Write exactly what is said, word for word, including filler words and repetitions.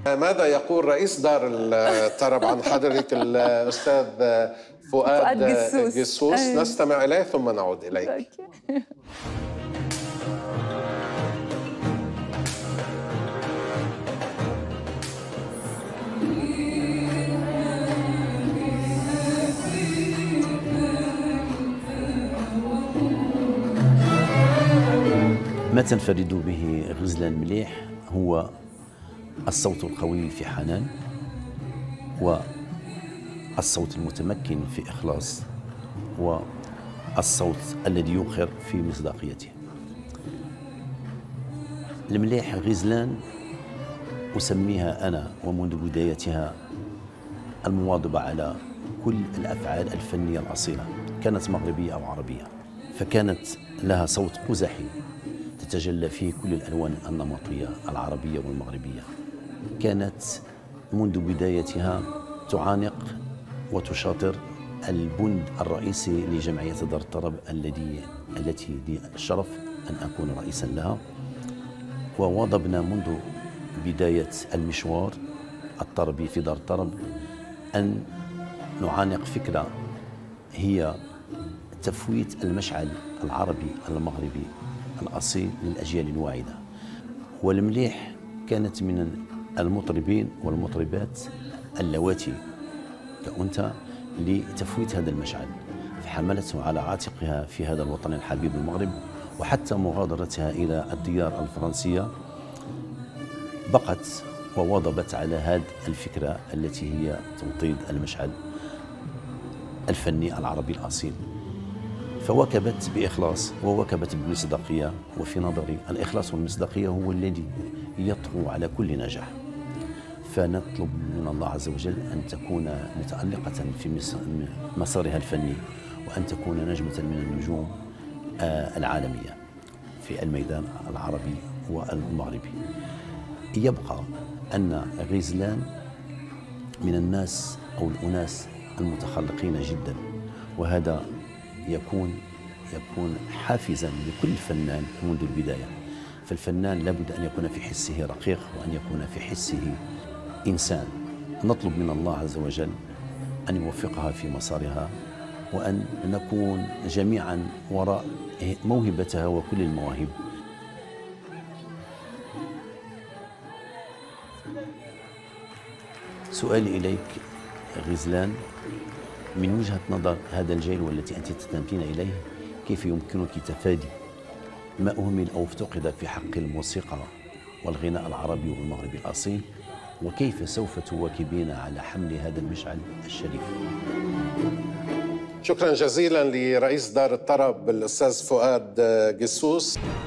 ماذا يقول رئيس دار الطرب عن حضرتك الأستاذ فؤاد جسوس؟ نستمع إليه ثم نعود إليك. ما تنفرد به غزلان مليح هو الصوت القوي في حنان، والصوت المتمكن في إخلاص، والصوت الذي يوقر في مصداقيته. المليح غزلان أسميها أنا ومنذ بدايتها المواظبة على كل الأفعال الفنية الأصيلة، كانت مغربية أو عربية، فكانت لها صوت قزحي تتجلى فيه كل الألوان النمطية العربية والمغربية. كانت منذ بدايتها تعانق وتشاطر البند الرئيسي لجمعية دار الطرب الذي التي لي الشرف أن أكون رئيسا لها. وواظبنا منذ بداية المشوار الطربي في دار الطرب أن نعانق فكرة هي تفويت المشعل العربي المغربي الأصيل للأجيال الواعدة. والمليح كانت من المطربين والمطربات اللواتي كأنثى لتفويت هذا المشعل، فحملته على عاتقها في هذا الوطن الحبيب المغرب، وحتى مغادرتها إلى الديار الفرنسية بقت وواظبت على هذه الفكرة التي هي توطيد المشعل الفني العربي الأصيل. فواكبت بإخلاص وواكبت بمصداقية، وفي نظري الإخلاص والمصداقية هو الذي يطغو على كل نجاح. فنطلب من الله عز وجل أن تكون متألقة في مسارها الفني، وأن تكون نجمة من النجوم العالمية في الميدان العربي والمغربي. يبقى أن غزلان من الناس أو الأناس المتخلقين جدا، وهذا يكون يكون حافزا لكل فنان منذ البداية. فالفنان لابد أن يكون في حسه رقيق، وأن يكون في حسه إنسان. نطلب من الله عز وجل أن يوفقها في مسارها، وأن نكون جميعا وراء موهبتها وكل المواهب. سؤالي إليك غزلان، من وجهة نظر هذا الجيل والتي أنت تنتمين إليه، كيف يمكنك تفادي ما أهمل أو افتقد في حق الموسيقى والغناء العربي والمغربي الأصيل، وكيف سوف تواكبين على حمل هذا المشعل الشريف؟ شكرا جزيلا لرئيس دار الطرب الأستاذ فؤاد جسوس.